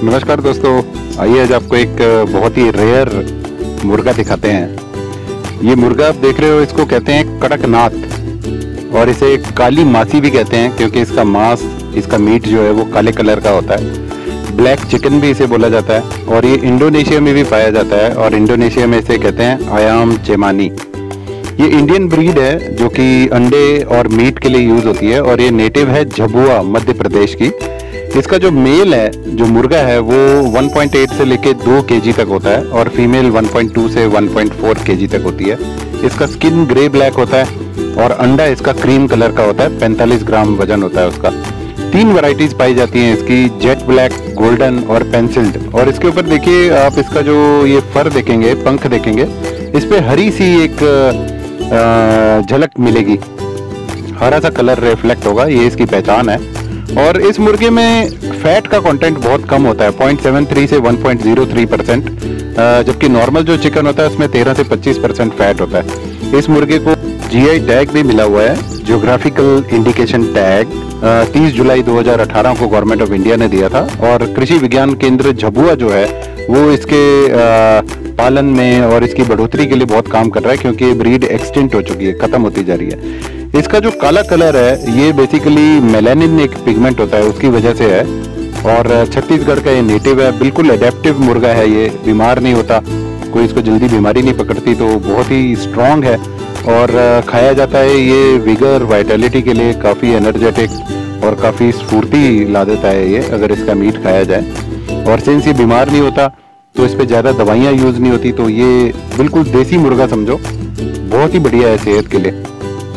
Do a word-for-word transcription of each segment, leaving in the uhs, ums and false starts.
नमस्कार दोस्तों, आइए आज आपको एक बहुत ही रेयर मुर्गा दिखाते हैं। ये मुर्गा आप देख रहे हो, इसको कहते हैं कड़कनाथ और इसे काली मासी भी कहते हैं क्योंकि इसका मांस, इसका मीट जो है वो काले कलर का होता है। ब्लैक चिकन भी इसे बोला जाता है और ये इंडोनेशिया में भी पाया जाता है और इंडोनेशिया में इसे कहते हैं आयाम चेमानी। ये इंडियन ब्रीड है जो कि अंडे और मीट के लिए यूज़ होती है और ये नेटिव है झबुआ मध्य प्रदेश की। इसका जो मेल है, जो मुर्गा है, वो वन पॉइंट एट से लेके टू केजी तक होता है और फीमेल वन पॉइंट टू से वन पॉइंट फोर केजी तक होती है। इसका स्किन ग्रे ब्लैक होता है और अंडा इसका क्रीम कलर का होता है। पैंतालीस ग्राम वजन होता है उसका। तीन वैरायटीज पाई जाती हैं इसकी, जेट ब्लैक, गोल्डन और पेंसिल्ड। और इसके ऊपर देखिए आप, इसका जो ये फर देखेंगे, पंख देखेंगे, इस पे हरी सी एक झलक मिलेगी, हरा सा कलर रिफ्लेक्ट होगा, ये इसकी पहचान है। और इस मुर्गे में फैट का कंटेंट बहुत कम होता है, पॉइंट सेवन थ्री से one point zero three percent, जबकि नॉर्मल जो चिकन होता है उसमें तेरह से पच्चीस परसेंट फैट होता है। इस मुर्गे को जीआई टैग भी मिला हुआ है, ज्योग्राफिकल इंडिकेशन टैग, तीस जुलाई दो हज़ार अठारह को गवर्नमेंट ऑफ इंडिया ने दिया था। और कृषि विज्ञान केंद्र झबुआ जो है वो इसके आ, पालन में और इसकी बढ़ोतरी के लिए बहुत काम कर रहा है क्योंकि ये ब्रीड एक्सटिंक्ट हो चुकी है, खत्म होती जा रही है। इसका जो काला कलर है ये बेसिकली मेलानिन एक पिगमेंट होता है, उसकी वजह से है। और छत्तीसगढ़ का ये नेटिव है, बिल्कुल एडेप्टिव मुर्गा है, ये बीमार नहीं होता, कोई इसको जल्दी बीमारी नहीं पकड़ती, तो बहुत ही स्ट्रांग है और खाया जाता है। ये विगर, वाइटलिटी के लिए काफ़ी एनर्जेटिक और काफ़ी स्फूर्ति ला देता है ये, अगर इसका मीट खाया जाए। और सिंस ये बीमार नहीं होता तो इस पर ज़्यादा दवाइयाँ यूज़ नहीं होती, तो ये बिल्कुल देसी मुर्गा समझो, बहुत ही बढ़िया है सेहत के लिए।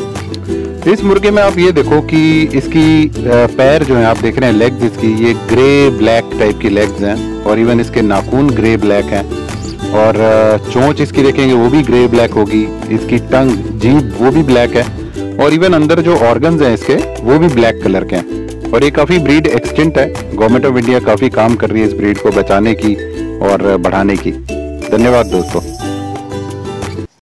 इस मुर्गे में आप ये देखो कि इसकी पैर जो है, आप देख रहे हैं लेग्स इसकी, ये ग्रे ब्लैक टाइप की लेग्स हैं और इवन इसके नाखून ग्रे ब्लैक हैं। और चोंच इसकी देखेंगे वो भी ग्रे ब्लैक होगी, इसकी टंग, जीभ वो भी ब्लैक है और इवन अंदर जो ऑर्गन्स हैं इसके वो भी ब्लैक कलर के हैं। और ये काफ़ी ब्रीड एक्सटिंक्ट है। गवर्नमेंट ऑफ इंडिया काफ़ी काम कर रही है इस ब्रीड को बचाने की और बढ़ाने की। धन्यवाद दोस्तों।